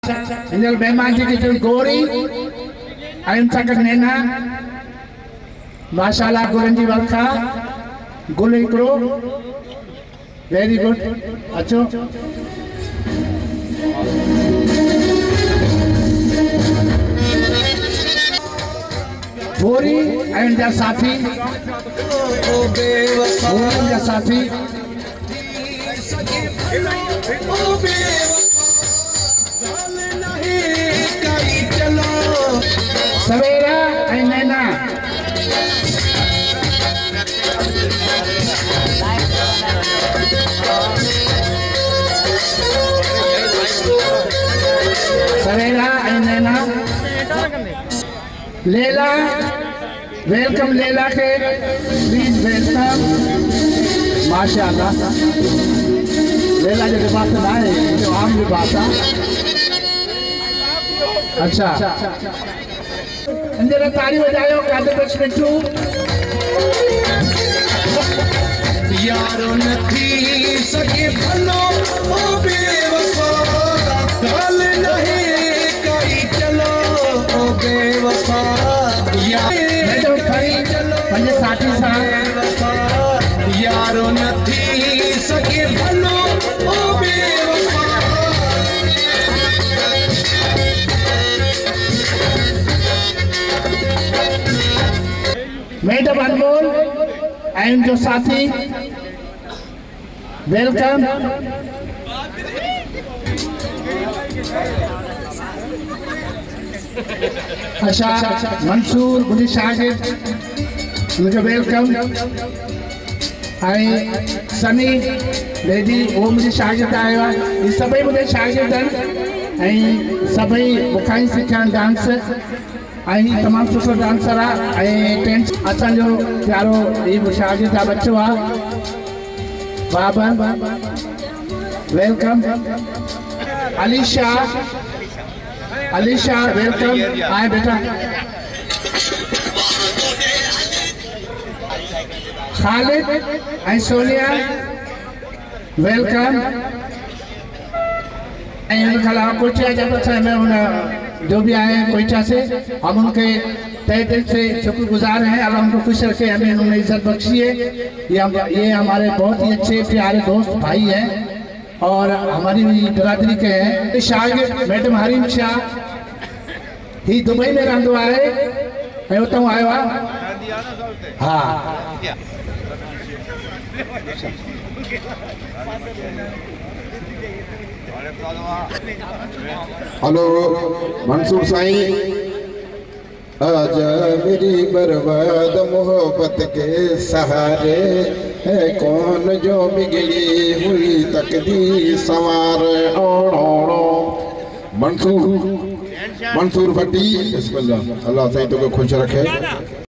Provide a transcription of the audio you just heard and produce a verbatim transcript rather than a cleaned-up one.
हिंदल मेहमान जी की गोरी आयन साकर नैना माशाल्लाह गुलन जी वर्खा गुल हिकड़ो वेरी गुड अचो बोरी आयन जा साथी बोरी जा साथी सवेरा ऐं नैना सवेरा ऐं नैना लेला वेलकम लेला के प्लीज वेलकम माशाल्लाह लेला जो लिबास ना है जो आम लिबास है अच्छा अंदर ताली बजायो कादे बच मिठू यारो नथी सके भलो ओ बेवफा गाल नहीं कई चलो ओ बेवफा मैं तो खड़ी पंजे साथी साहब यारो नथी सके भलो ओ बेवफा मैडम अनमोल एंड जो साथी वेलकम अच्छा मंसूर मुझे शागिर्द मुझे वेलकम आई सनी लेडी वो मुझे शागिर्द आया ये सभी मुझे शागिर्द हैं सभी मुखाई सिखान डांस आई तमाम सुठो डांसर है टेंस असांजो प्यारो ये शागिर्द बच्चो आ बाबा वेलकम अलीशा अलीशा वेलकम आए बेटा खालिद आई सोनिया वेलकम आई खला कोचिया जब से मैं उन जो भी आए कोयटा से हम उनके तहे दिल से शुक्रगुजार हैं। अल्लाह उनको खुश रखे, हमें उन्होंने इज्जत बख्शी है। ये हम ये हमारे बहुत ही अच्छे प्यारे दोस्त भाई हैं और हमारी भी बिरादरी के हैं। शागिर्द मैडम हरीम शाह ही दुबई में रहंदो आहे मैं उतो आयो आहे हाँ हेलो मंसूर साईं आज मेरी बर्बाद मोहब्बत के सहारे है कौन जो बिगड़ी हुई तकदीर सवार ओड़ो मंसूर मंसूर भट्टी बिस्मिल्लाह अल्लाह साईं तो खुश रखे।